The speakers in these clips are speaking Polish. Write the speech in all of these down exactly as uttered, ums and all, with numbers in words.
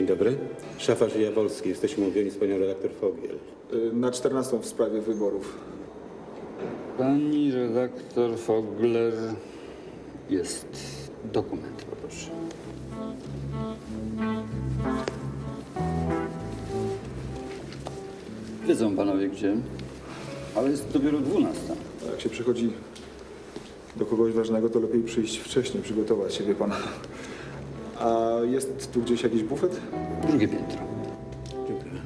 Dzień dobry. Szafarz i Jawolski. Jesteśmy umówieni z panią redaktor Fogiel. Na czternastą w sprawie wyborów. Pani redaktor Fogler jest. Dokument, poproszę. Wiedzą panowie gdzie, ale jest dopiero dwunasta. Jak się przychodzi do kogoś ważnego, to lepiej przyjść wcześniej, przygotować się, wie pan. A jest tu gdzieś jakiś bufet? Drugie piętro. Dziękuję.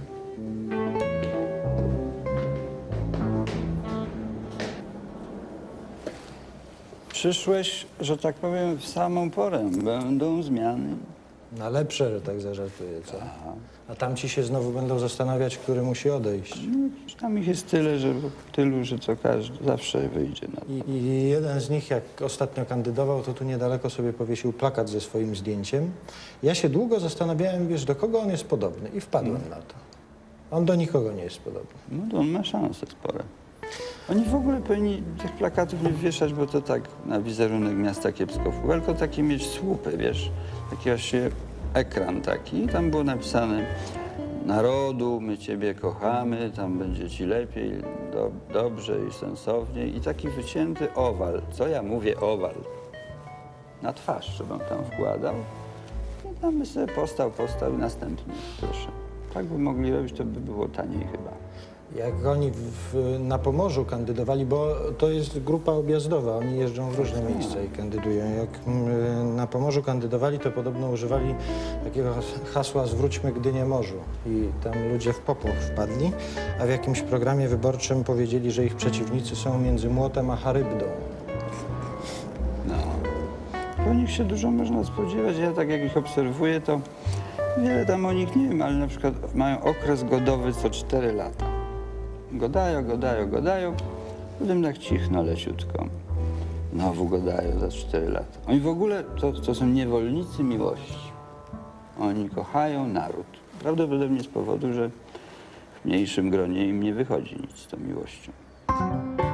Przyszłeś, że tak powiem, w samą porę. Będą zmiany. Na lepsze, że tak zażartuję, co? A tamci się znowu będą zastanawiać, który musi odejść. No, tam ich jest tyle, że tylu, że co każdy zawsze wyjdzie na to. I, I jeden z nich, jak ostatnio kandydował, to tu niedaleko sobie powiesił plakat ze swoim zdjęciem. Ja się długo zastanawiałem, wiesz, do kogo on jest podobny i wpadłem na to. On do nikogo nie jest podobny. No to on ma szanse spore. Oni w ogóle powinni tych plakatów nie wieszać, bo to tak na wizerunek miasta kiepsko wpływa, tylko takie mieć słupy, wiesz, taki właśnie ekran taki. I tam było napisane: narodu, my ciebie kochamy, tam będzie ci lepiej, do, dobrze i sensownie. I taki wycięty owal, co ja mówię owal, na twarz, żebym tam wkładał. I tam by sobie postał, postał i następny, proszę. Tak by mogli robić, to by było taniej chyba. Jak oni w, na Pomorzu kandydowali, bo to jest grupa objazdowa, oni jeżdżą w różne miejsca i kandydują. Jak mm, na Pomorzu kandydowali, to podobno używali takiego hasła "zwróćmy Gdynię morzu". I tam ludzie w popłoch wpadli, a w jakimś programie wyborczym powiedzieli, że ich przeciwnicy są między młotem a charybdą. No, po nich się dużo można spodziewać. Ja tak jak ich obserwuję, to wiele tam o nich nie wiem, ale na przykład mają okres godowy co cztery lata. Godają, godają, godają, potem tak cichno leciutko. Znowu godają za cztery lata. Oni w ogóle to, to są niewolnicy miłości. Oni kochają naród. Prawdopodobnie z powodu, że w mniejszym gronie im nie wychodzi nic z tą miłością.